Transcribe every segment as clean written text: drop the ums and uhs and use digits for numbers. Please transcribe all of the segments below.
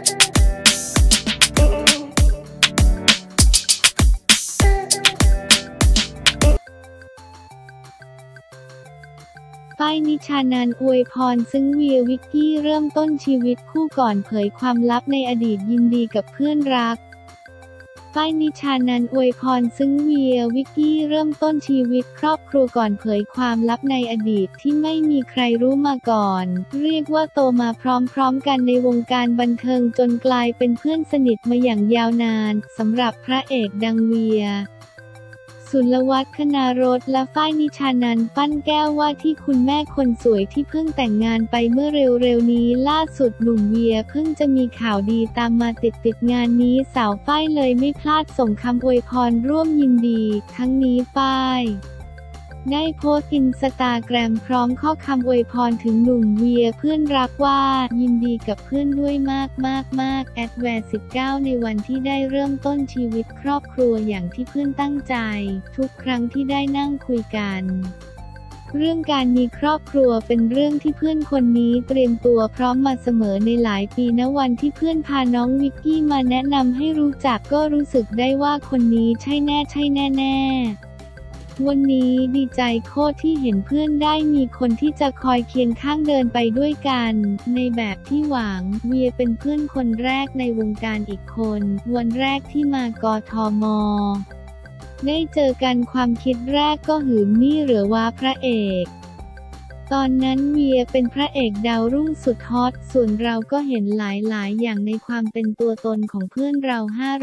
ฝ้ายนิชานันท์อวยพรซึ้งเวียวิกกี้เริ่มต้นชีวิตคู่ก่อนเผยความลับในอดีตยินดีกับเพื่อนรักฝ้ายนิชานันท์อวยพรซึ้งเวียวิกกี้เริ่มต้นชีวิตครอบครัวก่อนเผยความลับในอดีตที่ไม่มีใครรู้มาก่อนเรียกว่าโตมาพร้อมๆกันในวงการบันเทิงจนกลายเป็นเพื่อนสนิทมาอย่างยาวนานสำหรับพระเอกดังเวียสุลวัฒน์ คณารสและฝ้ายนิชานันท์ปั้นแก้วว่าที่คุณแม่คนสวยที่เพิ่งแต่งงานไปเมื่อเร็วๆนี้ล่าสุดหนุ่มเวียเพิ่งจะมีข่าวดีตามมาติดงานนี้สาวฝ้ายเลยไม่พลาดส่งคำอวยพรร่วมยินดีทั้งนี้ฝ้ายได้โพสต์อินสตาแกรมพร้อมข้อคำอวยพรถึงหนุ่มเวียเพื่อนรักว่ายินดีกับเพื่อนด้วยมากแวร์19ในวันที่ได้เริ่มต้นชีวิตครอบครัวอย่างที่เพื่อนตั้งใจทุกครั้งที่ได้นั่งคุยกันเรื่องการมีครอบครัวเป็นเรื่องที่เพื่อนคนนี้เตรียมตัวพร้อมมาเสมอในหลายปีนะวันที่เพื่อนพาน้องวิกกี้มาแนะนำให้รู้จักก็รู้สึกได้ว่าคนนี้ใช่แน่วันนี้ดีใจโคตรที่เห็นเพื่อนได้มีคนที่จะคอยเคียงข้างเดินไปด้วยกันในแบบที่หวังเวียเป็นเพื่อนคนแรกในวงการอีกคนวันแรกที่มากทม.ได้เจอกันความคิดแรกก็หืมนี่หรือว่าพระเอกตอนนั้นเวียเป็นพระเอกดาวรุ่งสุดฮอตส่วนเราก็เห็นหลายอย่างในความเป็นตัวตนของเพื่อนเรา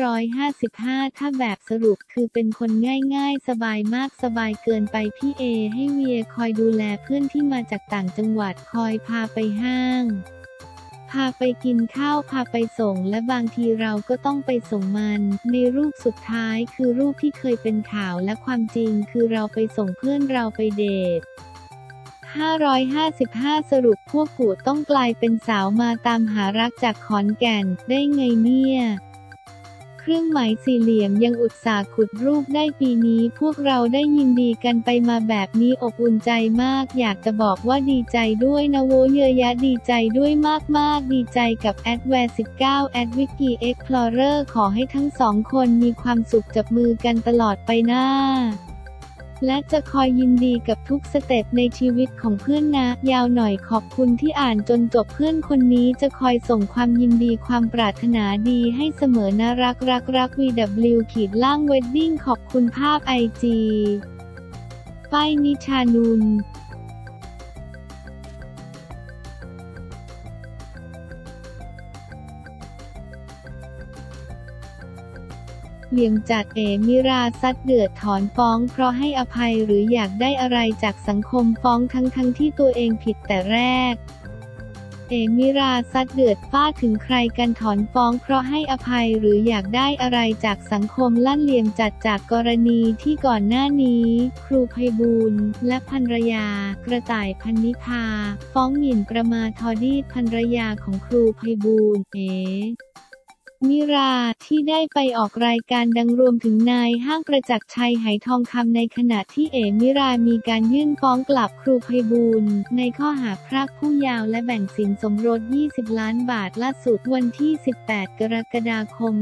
555ถ้าแบบสรุปคือเป็นคนง่ายๆสบายมากสบายเกินไปพี่เอให้เวียคอยดูแลเพื่อนที่มาจากต่างจังหวัดคอยพาไปห้างพาไปกินข้าวพาไปส่งและบางทีเราก็ต้องไปส่งมันในรูปสุดท้ายคือรูปที่เคยเป็นข่าวและความจริงคือเราไปส่งเพื่อนเราไปเดท555สรุปพวกกูต้องกลายเป็นสาวมาตามหารักจากขอนแก่นได้ไงเนี่ยเครื่องหมายสี่เหลี่ยมยังอุตส่าห์ขุดรูปได้ปีนี้พวกเราได้ยินดีกันไปมาแบบนี้อบอุ่นใจมากอยากจะบอกว่าดีใจด้วยนะโว้เยอะแยะดีใจด้วยมากดีใจกับแอดแวร์19แอดวิกกี้เอ็กพลอเรอร์ขอให้ทั้งสองคนมีความสุขจับมือกันตลอดไปหน้าและจะคอยยินดีกับทุกสเต็ปในชีวิตของเพื่อนนะยาวหน่อยขอบคุณที่อ่านจนจบเพื่อนคนนี้จะคอยส่งความยินดีความปรารถนาดีให้เสมอนะรัก VW_wedding ขอบคุณภาพ IG ฝ้ายนิชานุนเหลี่ยมจัดมิราซัดเดือดถอนฟ้องเพราะให้อภัยหรืออยากได้อะไรจากสังคมฟ้องทั้งที่ตัวเองผิดแต่แรกมิราซัดเดือดฟาดถึงใครกันถอนฟ้องเพราะให้อภัยหรืออยากได้อะไรจากสังคมลั่นเหลี่ยมจัดจากกรณีที่ก่อนหน้านี้ครูไพบูลย์และภรรยากระต่ายพรรณิพาฟ้องหมิ่นประมาทอดีตภรรยาของครูไพบูลย์มิราที่ได้ไปออกรายการดังรวมถึงนายห้างประจักษ์ชัยไหทองคำในขณะที่มิรามีการยื่นฟ้องกลับครูไพบูลย์ในข้อหาพรากผู้เยาว์และแบ่งสินสมรส20 ล้านบาทล่าสุดวันที่18 กรกฎาคม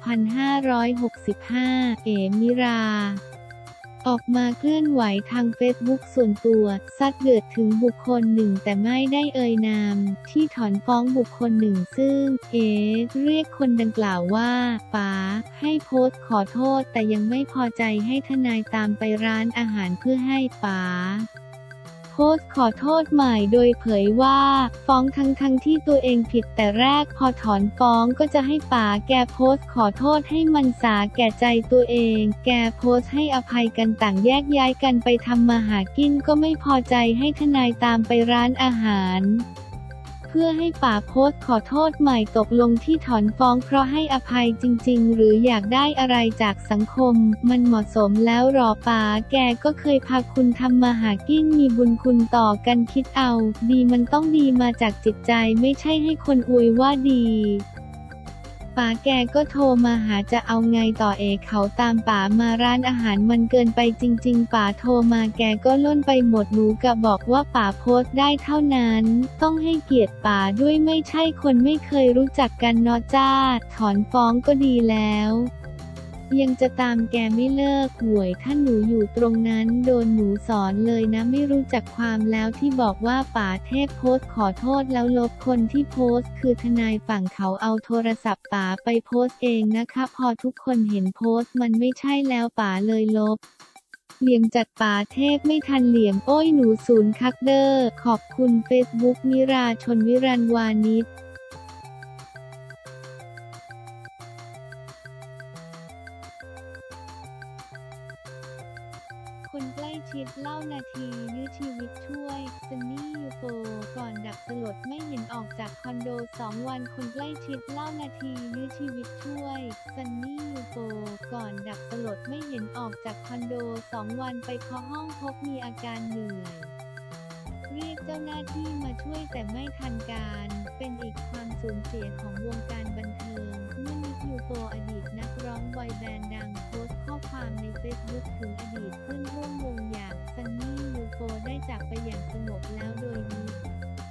2565มิราออกมาเคลื่อนไหวทางเฟซบุ๊กส่วนตัวซัดเดือดถึงบุคคลหนึ่งแต่ไม่ได้เอ่ยนามที่ถอนฟ้องบุคคลหนึ่งซึ่งเรียกคนดังกล่าวว่าป๋าให้โพสต์ขอโทษแต่ยังไม่พอใจให้ทนายตามไปร้านอาหารเพื่อให้ป๋าโพสต์ขอโทษใหม่โดยเผยว่าฟ้องทั้งที่ตัวเองผิดแต่แรกพอถอนฟ้องก็จะให้ป๋าแกโพสต์ขอโทษให้มันสาแก่ใจตัวเองแกโพสต์ให้อภัยกันต่างแยกย้ายกันไปทำมาหากินก็ไม่พอใจให้ทนายตามไปร้านอาหารเพื่อให้ป๋าโพสต์ขอโทษใหม่ตกลงที่ถอนฟ้องเพราะให้อภัยจริงๆหรืออยากได้อะไรจากสังคมมันเหมาะสมแล้วหรอป๋าแกก็เคยพาคุณทำมาหากินมีบุญคุณต่อกันคิดเอาดีมันต้องดีมาจากจิตใจไม่ใช่ให้คนอวยว่าดีป๋าแกก็โทรมาหาจะเอาไงต่อเขาตามป๋ามาร้านอาหารมันเกินไปจริงๆป๋าโทรมาแกก็ล่นไปหมดหนูกะบอกว่าป๋าโพสต์ได้เท่านั้นต้องให้เกียรติป๋าด้วยไม่ใช่คนไม่เคยรู้จักกันเนาะจ้าถอนฟ้องก็ดีแล้วยังจะตามแกไม่เลิกห่วยถ้าหนูอยู่ตรงนั้นโดนหนูสอนเลยนะไม่รู้จักความแล้วที่บอกว่าป๋าเทพโพสต์ขอโทษแล้วลบคนที่โพสต์คือทนายฝั่งเขาเอาโทรศัพท์ป๋าไปโพสต์เองนะคะพอทุกคนเห็นโพสต์มันไม่ใช่แล้วป๋าเลยลบเหลี่ยมจัดป๋าเทพไม่ทันเหลี่ยมโอ้ยหนูศูนย์คักเดอร์ขอบคุณเฟซบุ๊กนิราชนวิรันวานิชคนใกล้ชิดเล่านาทียื้อชีวิตช่วยซันนี่ยูโฟก่อนดับสลดไม่เห็นออกจากคอนโด2 วันคนใกล้ชิดเล่านาทียื้อชีวิตช่วยซันนี่ยูโฟก่อนดับสลดไม่เห็นออกจากคอนโด2 วันไปเคาะห้องพบมีอาการเหนื่อยเรียกเจ้าหน้าที่มาช่วยแต่ไม่ทันการเป็นอีกความสูญเสียของวงการบันเทิงเมื่อนิกยูโฟอดีตนักร้องบอยแบนด์ดังโพสต์ข้อความในเฟซบุ๊กถึงอดีตเพื่อนร่วมวงอย่างซันนี่ยูโฟได้จากไปอย่างสงบแล้วโดยนิก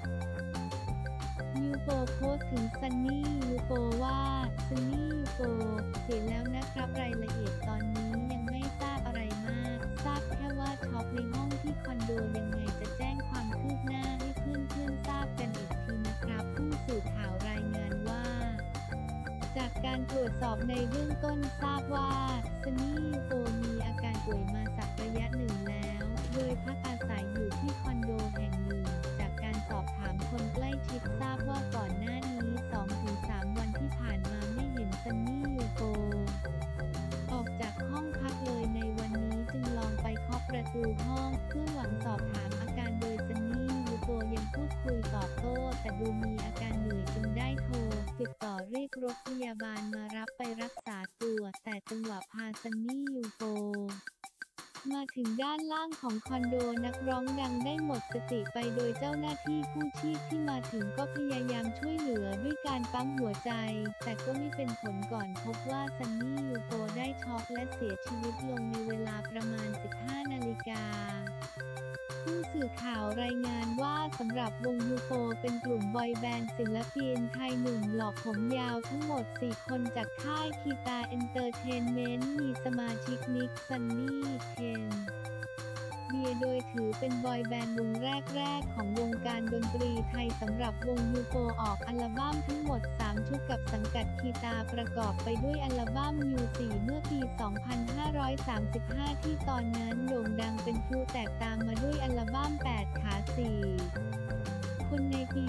ยูโฟโพสต์ถึงซันนี่ยูโฟว่าซันนี่ยูโฟเสียแล้วนะครับรายละเอียดตอนนี้ยังไม่ทราบอะไรมากทราบแค่ว่าช็อกในห้องที่คอนโดยังไงจะแจ้งความคืบหน้าให้เพื่อนๆทราบกันอีกทีนะครับผู้สื่อข่าวรายงานว่าจากการตรวจสอบในเบื้องต้นทราบว่าซันนี่ยูโฟมีอาการป่วยมาสักระยะหนึ่งแล้วโดยพักอาศัยอยู่ที่คอนโดแห่งหนึ่งจากการสอบถามคนใกล้ชิดทราบว่าก่อนหน้านี้ 2-3 วันที่ผ่านมาไม่เห็นซันนี่ยูโฟออกจากห้องพักเลยในวันนี้จึงลองไปเคาะประตูห้องเพื่อหวังสอบถามอาการโดยซันนี่ยูโฟยังพูดคุยตอบโต้แต่ดูมีอาการเหนื่อยจึงได้โทรติดต่อเรียกรถพยาบาลมารับไปรักษาตัวแต่จังหวะพาซันนี่ยูโฟมาถึงด้านล่างของคอนโดนักร้องดังได้หมดสติไปโดยเจ้าหน้าที่กู้ชีพที่มาถึงก็พยายามช่วยเหลือด้วยการปั๊มหัวใจแต่ก็ไม่เป็นผลก่อนพบว่าซันนี่ยูโฟได้ช็อกและเสียชีวิตลงในเวลาประมาณ 15 นาฬิกาผู้สื่อข่าวรายงานว่าสำหรับวงยูโฟเป็นกลุ่มบอยแบนด์ศิลปินไทยหนุ่มหล่อผมยาวทั้งหมด 4 คนจากค่ายคีตาเอนเตอร์เทนเมนต์มีสมาชิกนิกซันนี่เคนเบียร์โดยถือเป็นบอยแบนด์วงแรกๆของวงการดนตรีไทยสำหรับวงยูโฟออกอัลบั้มทั้งหมด 3 ชุดกับสังกัดคีตาประกอบไปด้วยอัลบั้ม U4 เมื่อปี 2535 ที่ตอนนั้นโด่งดังเป็นพลุแตกตามมาด้วยอัลบั้ม 8 ขา 4 คนในปี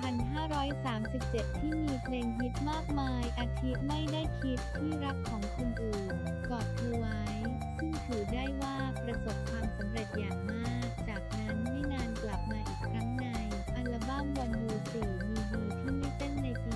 2537 ที่มีเพลงฮิตมากมายอาทิไม่ได้คิดที่รักของคนอื่นกอดเธอไว้ซึ่งถือได้ว่าประสบความสำเร็จอย่างมากจากนั้นไม่นานกลับมาอีกครั้งในอัลบั้มวันยู4มีดีที่ไม่เต้นในปี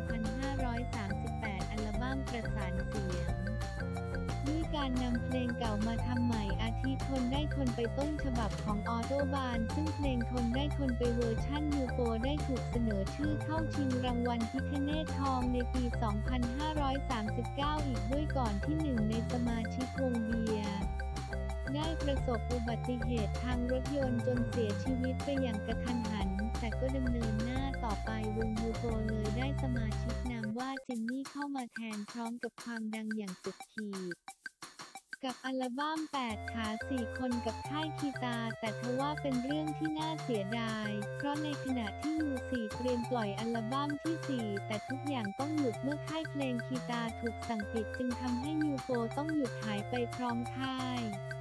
2538 อัลบั้มประสานเสียงด้วยการนำเพลงเก่ามาทำใหม่อาทิทนได้ทนไปต้นฉบับของออโตบานซึ่งเพลงทนได้ทนไปเวอร์ชั่นยูโฟได้ถูกเสนอชื่อเข้าชิงรางวัลพิคเนตทองในปี 2539 อีกด้วยก่อนที่หนึ่งในสมาชิกวงเบียร์ได้ประสบอุบัติเหตุทางรถยนต์จนเสียชีวิตไปอย่างกระทันหันแต่ก็ดำเนินหน้าต่อไปวงยูโฟเลยได้สมาชิกนามว่าเจนนี่เข้ามาแทนพร้อมกับความดังอย่างสุดขีดกับอัลบั้ม 8 ขา 4 คนกับค่ายคีตาแต่ทว่าเป็นเรื่องที่น่าเสียดายเพราะในขณะที่ U4 เตรียมปล่อยอัลบั้มที่ 4 แต่ทุกอย่างต้องหยุดเมื่อค่ายเพลงคีตาถูกสั่งปิดจึงทำให้ยูโฟต้องหยุดหายไปพร้อมค่าย